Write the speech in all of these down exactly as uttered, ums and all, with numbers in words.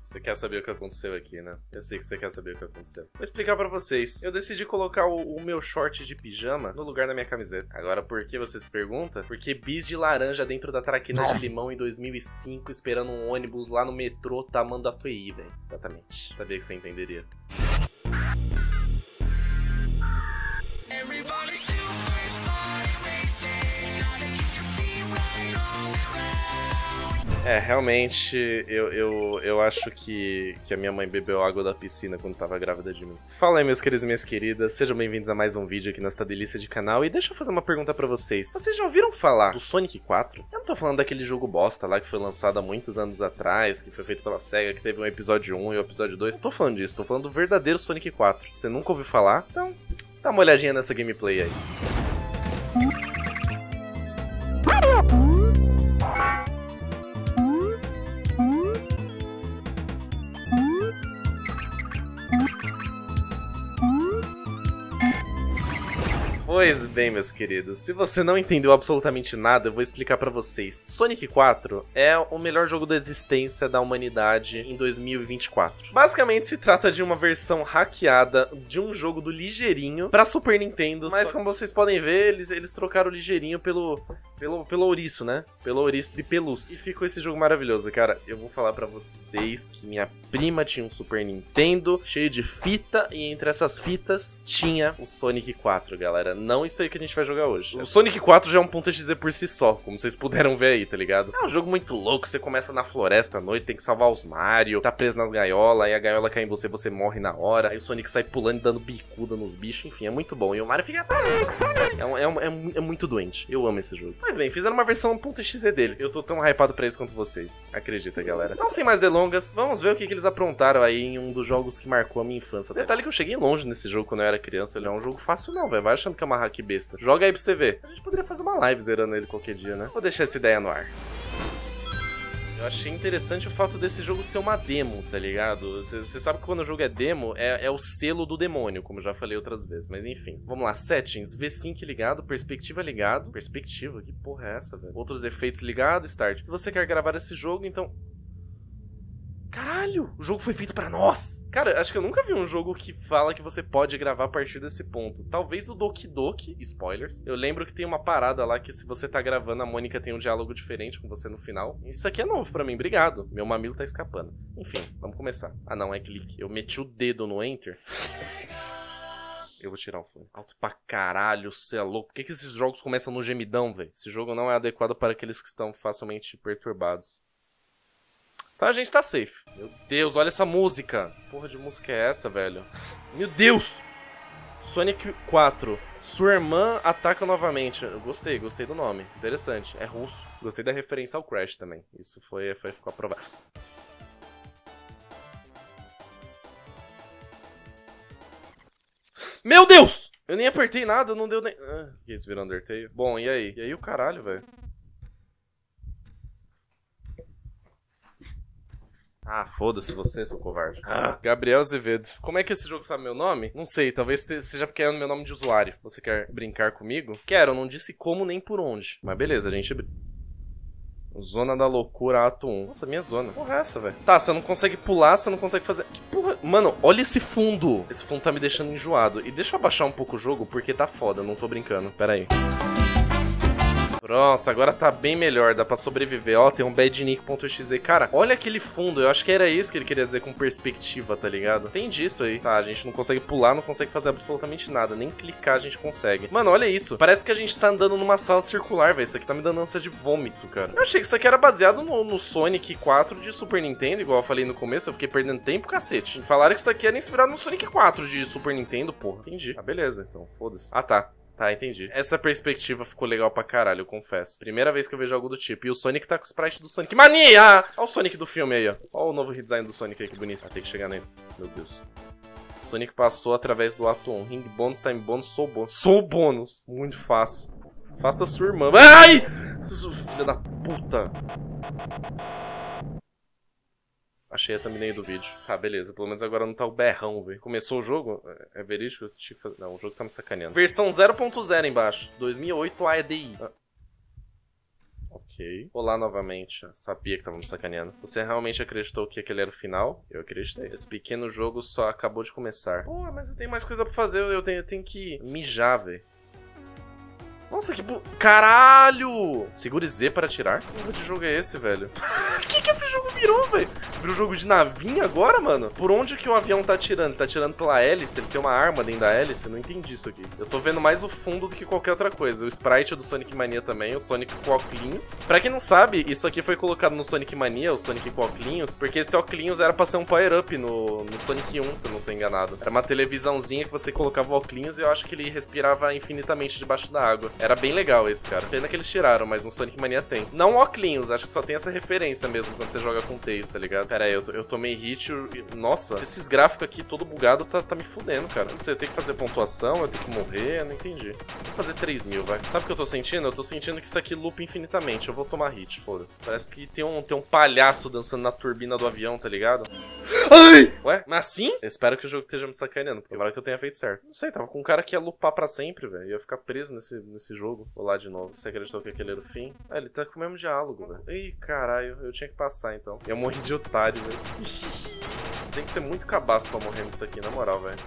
Você quer saber o que aconteceu aqui, né? Eu sei que você quer saber o que aconteceu. Vou explicar pra vocês. Eu decidi colocar o, o meu short de pijama no lugar da minha camiseta. Agora, por que você se pergunta? Porque bis de laranja dentro da traquina de limão em dois mil e cinco, esperando um ônibus lá no metrô Tamanduateí, velho. Exatamente. Sabia que você entenderia. É, realmente, eu, eu, eu acho que, que a minha mãe bebeu água da piscina quando tava grávida de mim. Fala aí, meus queridos e minhas queridas, sejam bem-vindos a mais um vídeo aqui nesta delícia de canal. E deixa eu fazer uma pergunta pra vocês. Vocês já ouviram falar do Sonic quatro? Eu não tô falando daquele jogo bosta lá que foi lançado há muitos anos atrás, que foi feito pela SEGA, que teve um episódio um e o episódio dois. Não tô falando disso, tô falando do verdadeiro Sonic quatro. Você nunca ouviu falar? Então, dá uma olhadinha nessa gameplay aí. Pois bem, meus queridos, se você não entendeu absolutamente nada, eu vou explicar pra vocês. Sonic quatro é o melhor jogo da existência da humanidade em dois mil e vinte e quatro. Basicamente se trata de uma versão hackeada de um jogo do Ligeirinho pra Super Nintendo, mas como vocês podem ver, eles, eles trocaram o Ligeirinho pelo, pelo, pelo ouriço, né? Pelo ouriço de pelúcia. E ficou esse jogo maravilhoso, cara. Eu vou falar pra vocês que minha prima tinha um Super Nintendo cheio de fita, e entre essas fitas tinha o Sonic quatro, galera. Não isso aí que a gente vai jogar hoje. O Sonic quatro já é um ponto .exe por si só, como vocês puderam ver aí, tá ligado? É um jogo muito louco, você começa na floresta à noite, tem que salvar os Mario, tá preso nas gaiolas, aí a gaiola cai em você, você morre na hora, aí o Sonic sai pulando e dando bicuda nos bichos, enfim, é muito bom. E o Mario fica... É, um, é, um, é, um, é muito doente, eu amo esse jogo. Mas bem, fizeram uma versão ponto .exe dele, eu tô tão hypado pra isso quanto vocês, acredita, galera. Então, sem mais delongas, vamos ver o que, que eles aprontaram aí em um dos jogos que marcou a minha infância. Detalhe que eu cheguei longe nesse jogo quando eu era criança, ele é um jogo fácil não, velho, vai achando que é uma hack besta. Joga aí pra você ver. A gente poderia fazer uma live zerando ele qualquer dia, né? Vou deixar essa ideia no ar. Eu achei interessante o fato desse jogo ser uma demo, tá ligado? Você sabe que quando o jogo é demo, é, é o selo do demônio, como eu já falei outras vezes, mas enfim. Vamos lá, settings, V cinco ligado, perspectiva ligado. Perspectiva? Que porra é essa, velho? Outros efeitos ligado, start. Se você quer gravar esse jogo, então... Caralho, o jogo foi feito pra nós! Cara, acho que eu nunca vi um jogo que fala que você pode gravar a partir desse ponto. Talvez o Doki Doki, spoilers. Eu lembro que tem uma parada lá que se você tá gravando, a Mônica tem um diálogo diferente com você no final. Isso aqui é novo pra mim, obrigado. Meu mamilo tá escapando. Enfim, vamos começar. Ah não, é clique. Eu meti o dedo no Enter. Eu vou tirar o fone. Alto pra caralho, cê é louco. Por que, que esses jogos começam no gemidão, velho? Esse jogo não é adequado para aqueles que estão facilmente perturbados. Tá, a gente tá safe. Meu Deus, olha essa música. Que porra de música é essa, velho? Meu Deus! Sonic quatro. Sua irmã ataca novamente. Eu gostei, gostei do nome. Interessante. É russo. Gostei da referência ao Crash também. Isso foi, foi ficou aprovado. Meu Deus! Eu nem apertei nada, não deu nem... Ah, que isso virou Undertale? Bom, e aí? E aí o caralho, velho? Ah, foda-se você, seu covarde. Ah, Gabriel Azevedo. Como é que esse jogo sabe meu nome? Não sei, talvez seja porque é o meu nome de usuário. Você quer brincar comigo? Quero, não disse como nem por onde. Mas beleza, a gente... Zona da Loucura, ato um. Nossa, minha zona. Porra é essa, velho? Tá, você não consegue pular, você não consegue fazer... Que porra... Mano, olha esse fundo. Esse fundo tá me deixando enjoado. E deixa eu abaixar um pouco o jogo, porque tá foda, não tô brincando. Pera aí. Pronto, agora tá bem melhor, dá pra sobreviver. Ó, tem um badnick.exe. Cara, olha aquele fundo, eu acho que era isso que ele queria dizer com perspectiva, tá ligado? Entendi isso aí. Tá, a gente não consegue pular, não consegue fazer absolutamente nada. Nem clicar a gente consegue. Mano, olha isso. Parece que a gente tá andando numa sala circular, velho. Isso aqui tá me dando ânsia de vômito, cara. Eu achei que isso aqui era baseado no, no Sonic quatro de Super Nintendo, igual eu falei no começo. Eu fiquei perdendo tempo, cacete. Falaram que isso aqui era inspirado no Sonic quatro de Super Nintendo, porra. Entendi. Ah, beleza, então, foda-se. Ah, tá. Tá, entendi. Essa perspectiva ficou legal pra caralho, eu confesso. Primeira vez que eu vejo algo do tipo. E o Sonic tá com o sprite do Sonic. Mania! Olha o Sonic do filme aí, ó. Olha o novo redesign do Sonic aí, que bonito. Ah, tem que chegar nele. Meu Deus. Sonic passou através do ato um. Ring bônus, time bônus, soul bônus. Soul bônus. Muito fácil. Faça sua irmã. Ai! Filha da puta. Achei a thumbnail do vídeo. Tá, beleza. Pelo menos agora não tá o berrão, velho. Começou o jogo? É verídico? Eu tinha que fazer... Não, o jogo tá me sacaneando. Versão zero ponto zero embaixo. dois mil e oito A D I. Ah. Ok. Ok. Olá novamente. Sabia que tava me sacaneando. Você realmente acreditou que aquele era o final? Eu acreditei. Esse pequeno jogo só acabou de começar. Pô, mas eu tenho mais coisa pra fazer. Eu tenho, eu tenho que mijar, velho. Nossa, que bu... Caralho! Segure Z para atirar? Que tipo de jogo é esse, velho? O que que esse jogo virou, velho? Virou jogo de navinha agora, mano? Por onde que o avião tá atirando? Ele tá atirando pela hélice? Ele tem uma arma dentro da hélice? Eu não entendi isso aqui. Eu tô vendo mais o fundo do que qualquer outra coisa. O sprite do Sonic Mania também, o Sonic com óculos. Pra quem não sabe, isso aqui foi colocado no Sonic Mania, o Sonic com óculos, porque esse óculos era pra ser um power-up no, no Sonic um, se eu não tô enganado. Era uma televisãozinha que você colocava o óculos e eu acho que ele respirava infinitamente debaixo da água. Era bem legal esse, cara. Pena que eles tiraram, mas no Sonic Mania tem. Não óculos, acho que só tem essa referência mesmo quando você joga com Tails, tá ligado? Pera aí, eu, eu tomei hit. Eu... Nossa, esses gráficos aqui todo bugado tá, tá me fudendo, cara. Não sei, eu tenho que fazer pontuação, eu tenho que morrer, eu não entendi. Vou fazer três mil, vai. Sabe o que eu tô sentindo? Eu tô sentindo que isso aqui lupa infinitamente. Eu vou tomar hit, foda-se. Parece que tem um, tem um palhaço dançando na turbina do avião, tá ligado? Ai! Ué, mas assim? Eu espero que o jogo esteja me sacaneando, porque agora que eu tenha feito certo. Não sei, tava com um cara que ia lupar pra sempre, velho. Ia ficar preso nesse, nesse jogo. Vou lá de novo. Você acreditou que aquele era o fim? Ah, ele tá com o mesmo diálogo, velho. Ih, caralho. Eu tinha que passar, então. Eu morri de otário, velho. Você tem que ser muito cabaço pra morrer nisso aqui, na moral, velho.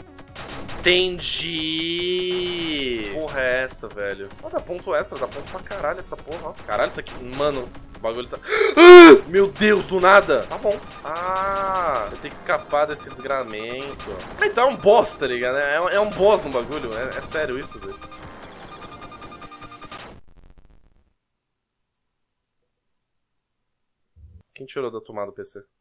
Entendi! Porra é essa, velho? Ó, dá ponto extra, dá ponto pra caralho essa porra, ó. Caralho, isso aqui... Mano, o bagulho tá... Ah! Meu Deus, do nada! Tá bom. Ah, eu tenho que escapar desse desgramento. Ah, então é um boss, tá ligado? É, é um boss no bagulho. É, é sério isso, velho. Quem tirou da tomada do P C?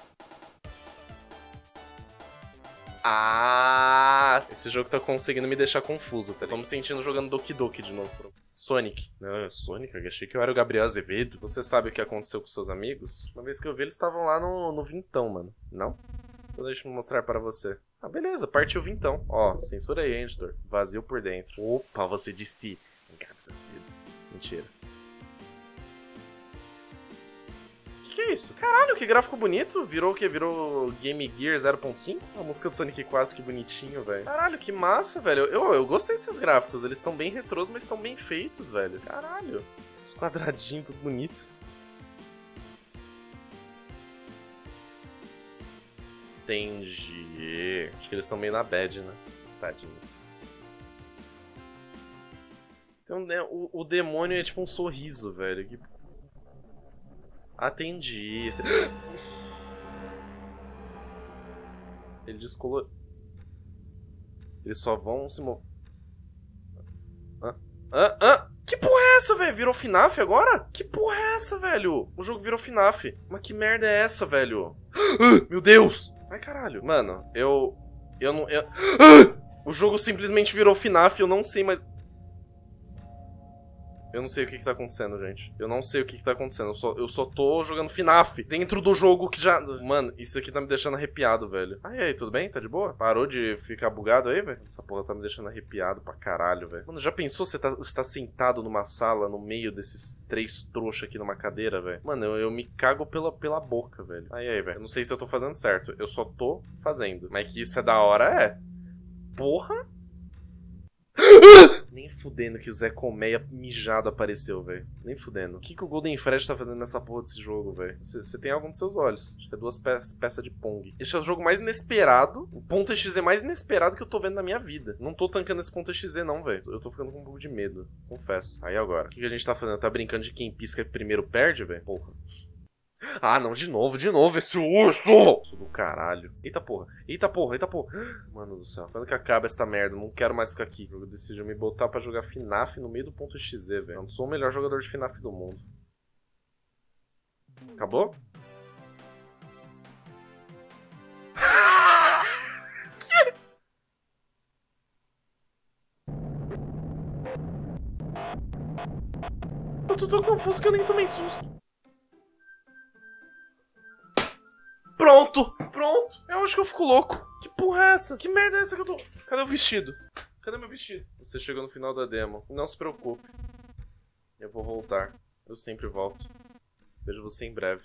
Ah, esse jogo tá conseguindo me deixar confuso, tá? Tô me sentindo jogando Doki Doki de novo. Sonic. Não, Sonic? Eu achei que eu era o Gabriel Azevedo. Você sabe o que aconteceu com seus amigos? Uma vez que eu vi, eles estavam lá no, no Vintão, mano. Não? Então deixa eu mostrar para você. Ah, beleza. Partiu o Vintão. Ó, censura aí, editor. Vazio por dentro. Opa, você disse... Mentira. Que é isso? Caralho, que gráfico bonito. Virou o quê? Virou Game Gear zero ponto cinco? A música do Sonic quatro, que bonitinho, velho. Caralho, que massa, velho. Eu, eu gostei desses gráficos. Eles estão bem retrôs, mas estão bem feitos, velho. Caralho. Os quadradinhos, tudo bonito. Entendi. Acho que eles estão meio na bad, né? Tadinhos. Então, né, o, o demônio é tipo um sorriso, velho. Que... Atendi. Ele descolou. Eles só vão se mover. Ah, ah, ah! Que porra é essa, velho? Virou FNAF agora? Que porra é essa, velho? O jogo virou FNAF. Mas que merda é essa, velho? Meu Deus! Ai, caralho. Mano, eu... Eu não... Eu... O jogo simplesmente virou FNAF, eu não sei mais... Eu não sei o que que tá acontecendo, gente. Eu não sei o que que tá acontecendo. Eu só, eu só tô jogando FNAF dentro do jogo que já... Mano, isso aqui tá me deixando arrepiado, velho. Ai, aí, tudo bem? Tá de boa? Parou de ficar bugado aí, velho? Essa porra tá me deixando arrepiado pra caralho, velho. Mano, já pensou você tá, você tá sentado numa sala no meio desses três trouxas aqui numa cadeira, velho? Mano, eu, eu me cago pela, pela boca, velho. Aí, aí, velho. Eu não sei se eu tô fazendo certo. Eu só tô fazendo. Mas que isso é da hora, é. Porra! Nem fudendo que o Zé Colmeia mijado apareceu, velho. Nem fudendo. O que, que o Golden Fred tá fazendo nessa porra desse jogo, velho? Você tem algo nos seus olhos. Acho que é duas peças peça de Pong. Esse é o jogo mais inesperado. O ponto X Z mais inesperado que eu tô vendo na minha vida. Não tô tancando esse ponto X Z, não, velho. Eu tô ficando com um pouco de medo. Confesso. Aí agora. O que, que a gente tá fazendo? Tá brincando de quem pisca primeiro perde, velho? Porra. Ah, não, de novo, de novo, esse urso! Urso do caralho. Eita porra, eita porra, eita porra. Mano do céu, quando que acaba essa merda? Não quero mais ficar aqui. Eu decido me botar pra jogar FNAF no meio do ponto X Z, velho. Eu não sou o melhor jogador de FNAF do mundo. Acabou? Eu tô tão confuso que eu nem tomei susto. Pronto! Pronto! Eu acho que eu fico louco. Que porra é essa? Que merda é essa que eu tô... Cadê o vestido? Cadê meu vestido? Você chegou no final da demo. Não se preocupe. Eu vou voltar. Eu sempre volto. Vejo você em breve.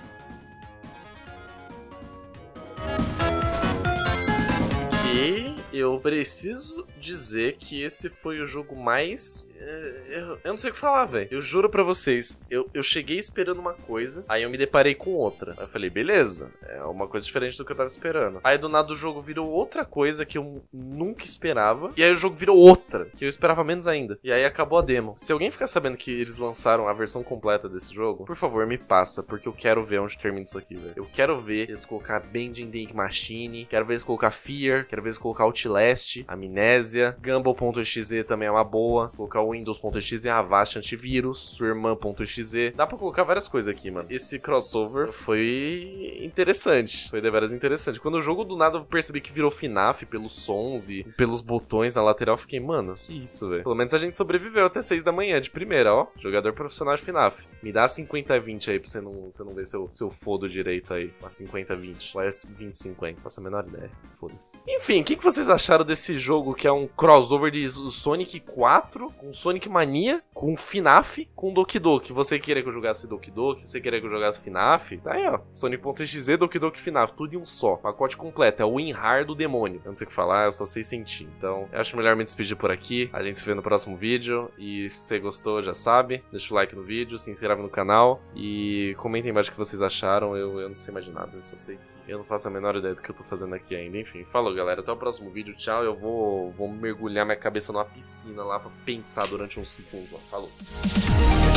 Que... eu preciso dizer que esse foi o jogo mais... Eu, eu não sei o que falar, velho. Eu juro pra vocês, eu, eu cheguei esperando uma coisa, aí eu me deparei com outra. Aí eu falei, beleza, é uma coisa diferente do que eu tava esperando. Aí do nada o jogo virou outra coisa que eu nunca esperava, e aí o jogo virou outra, que eu esperava menos ainda. E aí acabou a demo. Se alguém ficar sabendo que eles lançaram a versão completa desse jogo, por favor, me passa, porque eu quero ver onde termina isso aqui, velho. Eu quero ver eles colocar Bending the Ink Machine, quero ver eles colocar Fear, quero ver eles colocar Outlast, Amnésia, Gumball.exe também é uma boa, colocar o Windows.exe, Avast Antivírus, sua irmã.exe. Dá pra colocar várias coisas aqui, mano. Esse crossover foi interessante, foi deveras interessante. Quando o jogo do nada eu percebi que virou FNAF pelos sons e pelos botões na lateral, eu fiquei, mano, que isso, velho. Pelo menos a gente sobreviveu até seis da manhã de primeira, ó. Jogador profissional de FNAF. Me dá cinquenta vinte aí pra você não, você não ver se eu, se eu fodo direito aí. Uma cinquenta vinte. Ou é vinte cinquenta. Faço a menor ideia. Foda-se. Enfim, o que, que vocês acharam desse jogo que é um crossover de Sonic quatro com Sonic Mania, com FNAF, com Doki Doki? Você queria que eu jogasse Doki Doki? Você queria que eu jogasse FNAF? Tá aí, ó. Sonic.exe, Doki Doki, FNAF. Tudo em um só. Pacote completo. É o WinRAR do demônio. Eu não sei o que falar, eu só sei sentir. Então, eu acho melhor me despedir por aqui. A gente se vê no próximo vídeo. E se você gostou, já sabe. Deixa o like no vídeo, se inscreve no canal. E comentem embaixo o que vocês acharam. Eu, eu não sei mais de nada. Eu só sei que eu não faço a menor ideia do que eu tô fazendo aqui ainda. Enfim, falou, galera. Até o próximo vídeo. Tchau. Eu vou, vou mergulhar minha cabeça numa piscina lá pra pensar durante uns segundos. Ó. Falou.